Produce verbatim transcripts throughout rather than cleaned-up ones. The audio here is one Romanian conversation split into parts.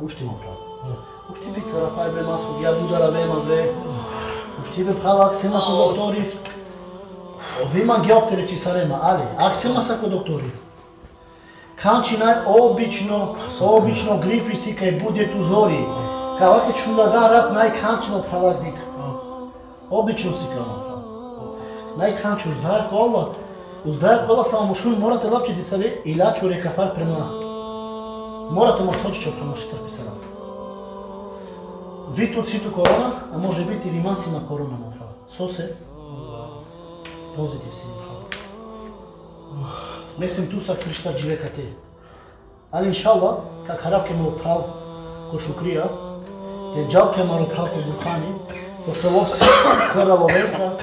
Ušti mă prav. Ušti pizza rapaj bre masu, ja budala vema bre. Ušti be prava aksema ko doktori. Vima geoptere ci sarema, ali aksema sa ko doktori. Kančinaj obično, obično gripi si kaj bude tu zori. Kaj ovake čunda dan rad naj kančimo pralak dik. Obično si kaj ono prav. Naj kanči uzdaja kola. Uzdaja kola samo mušun morate lavče di save ilaču rekafar prema. Morate mu točiće od toga što trpi se rad. Vi tu citu korona, a može biti vi masima korona mu prav. So se pozitiv si mu prav. Mislim tu sa Krishtar живека те. Ali inšallah, как харавке му прав ко шукрија, те джалке му прав ко бурхани, пошто лов цера ловеца.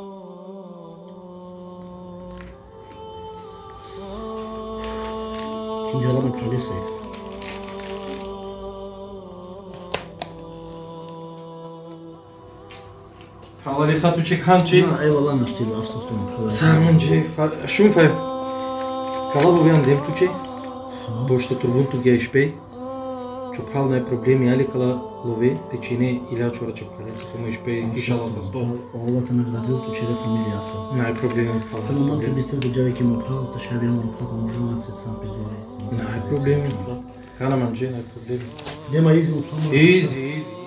Кинджала ме пралесе. Халали хату чек ханчи. На, евала на штилу авсостом. Сарманчи, шумфе. Калабо виан дем туче. Pošto turbuntu gdje išpej, čupralo ne problemi, ali kala love, tečine, ili čora čuprale se samo išpej, išala sa sto. Allah te nagradil, tu čere familija sam. Naj problemi. Samo malo te biste dođavi ki mu pravo, te še vijemo pravo, možemo se sam prizori. Naj problemi. Kana manđe, naj problemi. Dema easy u planu. Easy, easy.